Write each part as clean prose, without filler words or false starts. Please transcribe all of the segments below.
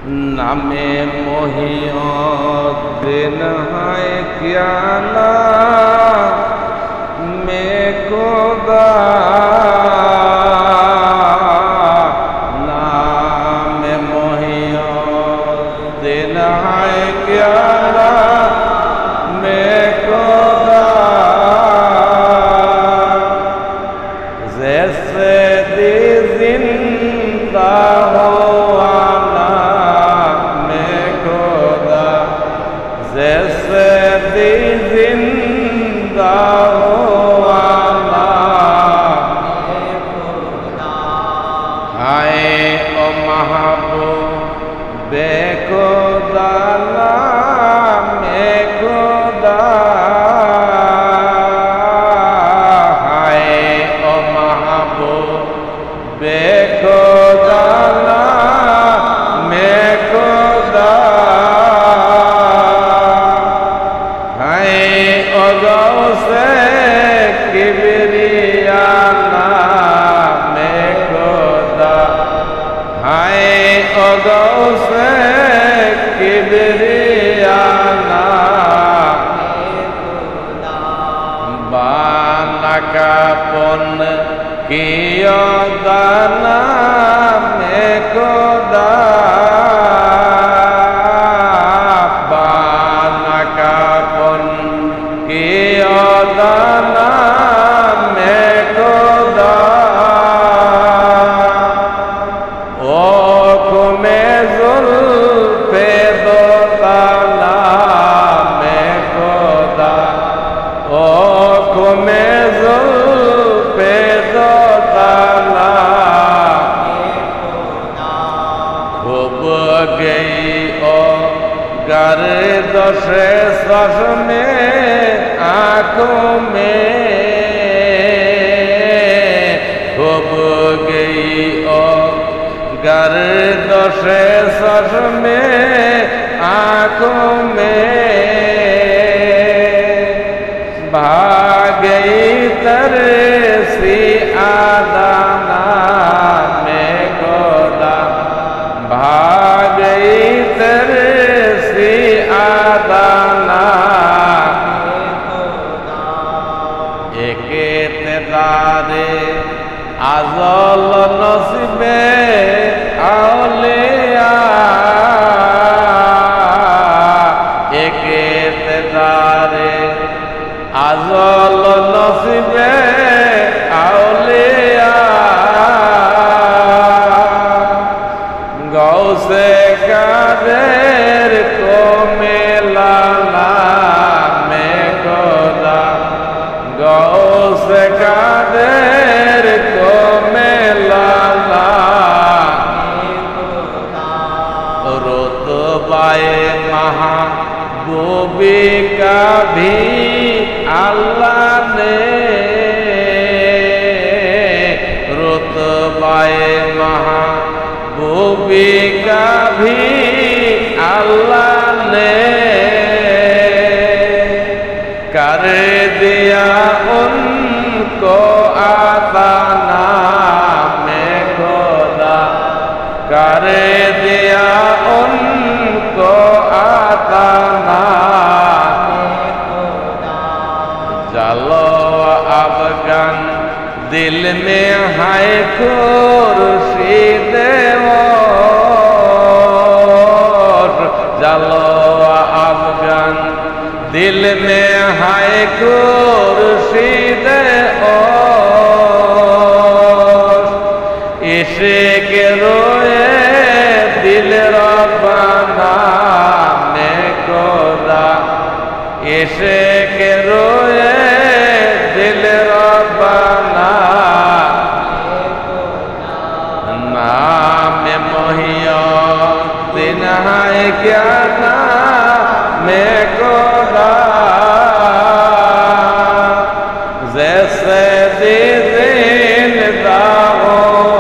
नामे मोहिउद्दीन है क्या नाम खुदा नाम मोहिउद्दीन है क्या नाम खुदा जैसे दी जिंदा हो जैसे दी जिंदा हो हाय ओ महबूबे खुदा नामे खुदा हाय ओ महबूबे खुदा नामे खुदा से किबरिया नामे खुदा हाय ओगो से किबरिया नामे खुदा बाना का पुन कियो दाना में खुदा बाना का पुन कियो दाना में खुदा ओ कुमे जुल्फे दो दाना में खुदा ओ कुमे जुल्फे दो दाना खूब गई ओ गर्दशे सस में आँखों में खूब गई और गर्दशे सस में आँखों में भाग गई तरसी आदाना में खुदा भाग गई तरसी आदाना दारे आजल नसीबे औलिया एके दारे आजल नसीबे औलिया गौसे कादेर को मिलाना में खुदा गौसे कादेर को मिलाना रुतबाए महबूबी का भी अल्लाह ने रुतबाए महबूबी का भी अल्लाह ने कर दिया उनको आताना में खुदा कर दिया उनको आताना चलो अफगान दिल में है खुर्शीद चलो अफगान दिल में है खुर्शीद इश्क रोए दिल रब्बाना में खुदा इश्क रोए दिल रब्बाना नाम मोहिउद्दीन है क्या नाम खुदा जैसे दी जिंदा हो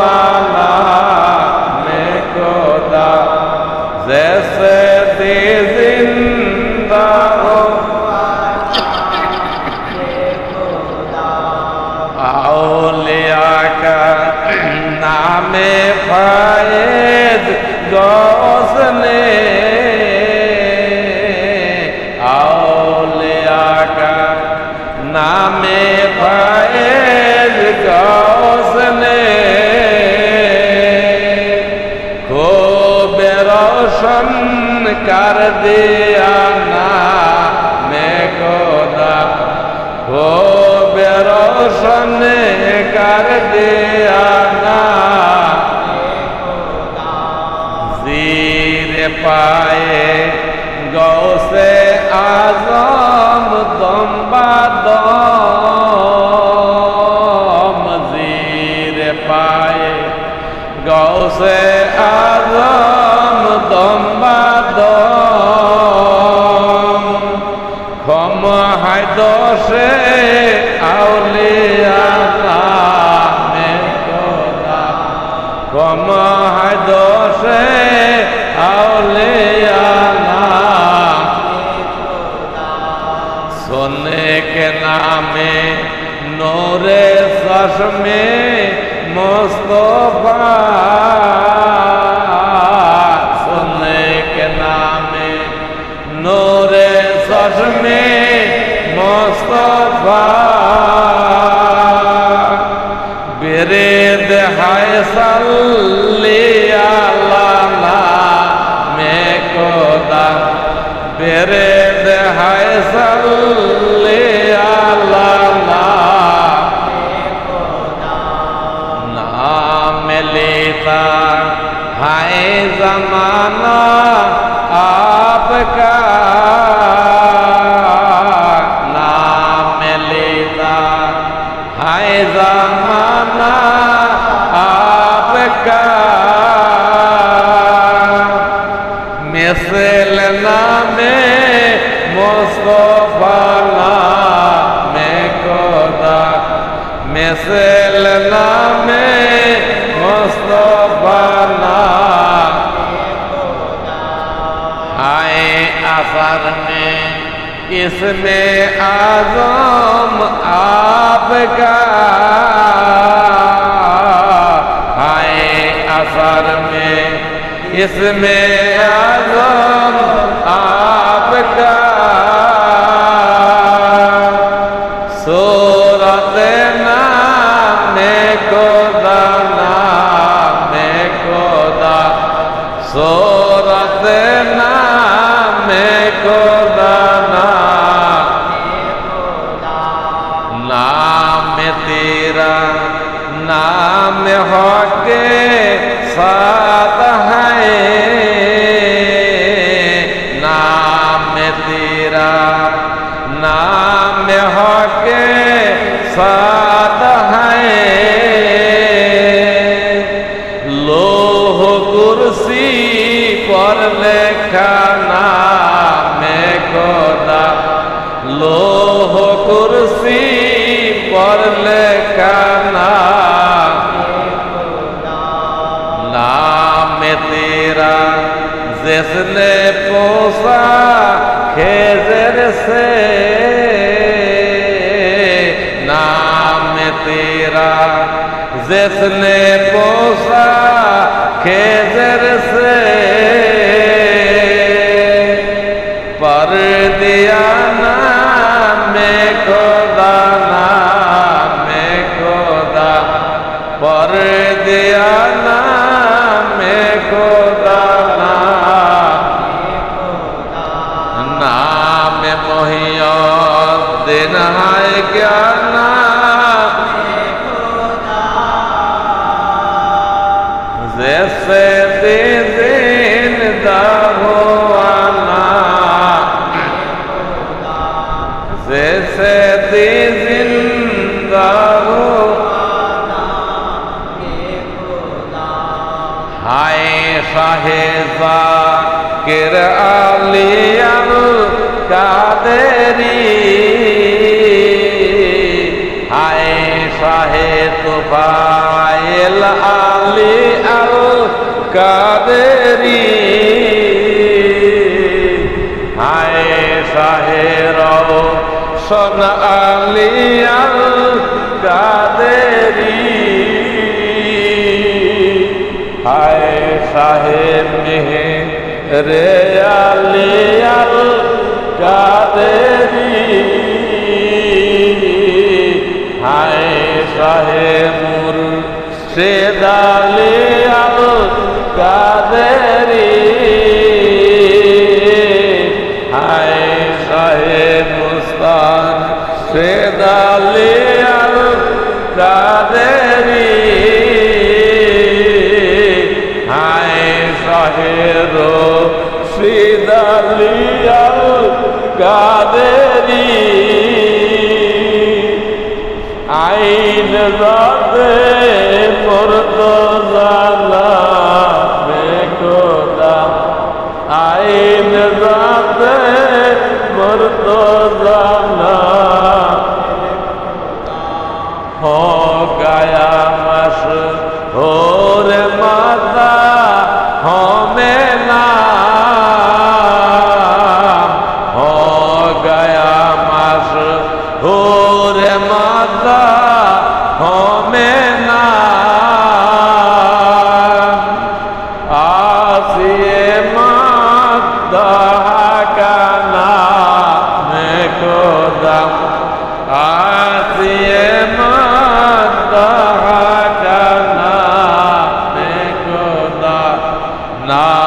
में खुदा जैसे दी जिंदा हो औलिया का नाम फायद गौस रोशन कर दिया नाम खुदा हो बेरोशन कर दिया नाम खुदा ज़ीर पाए गौसे आज़म दम बदम ज़ीर पाए गौसे आज़म दम बदम खम है दोषे औलिया नाम खुदा खम है दोषे औलिया सोने के नामे नूरे चश्मे मुस्तफा सोने के नामे नूरे चश्मे मुस्तफा बिरेद है सल्ली अला नाम खुदा बिरेद है सल्ली अला नाम लेता है ज़माना आपका नाम लेता है ज़माना आपका मिसल नामे मुस्तफा नाम खुदा मिसल नामे मुस्तफा नाम आए असर में इसमें आज़म आपका आए असर में इसमें आज़म आपका सूरत नाम खुदा नाम खुदा सूरत नाम खुदा नाम तेरा नाम होके साथ है नाम तेरा नाम होके साथ है लोह कुर्सी पर लिखा नाम खुदा लोह कुर्सी पर लिखा नाम तेरा जिसने पोसा खेजर से नाम तेरा जिसने पोसा खेजर से पर दिया नाम खुदा नाम खुदा पर दिया नाम खुदा नाम मुहिय्यिद्दीन है क्या नाम जैसे जिंदा हुआ नाम जैसे जिंदा हाय शाहे ज़ाकिर अली अल कादरी हाय शाहे तुफाइल अली अल कादरी हाय शाहे रोशन अली अल कादरी हाय शाहे मेहर अली अल कादरी हाय शाहे मुर्शिद अली अल कादरी হায় শাহে মুস্তান সেদালি আল কাদেরি হায় শাহে রশিদ আলী আল কাদেরি আইন রাতে মুর্তজা বেখোদা আইন রাতে মুর্তজা हो गया मशहूर माता हो में नाम हो गया मशहूर माता हो में नाम आसिए माता का नाम खुदा आसिए ना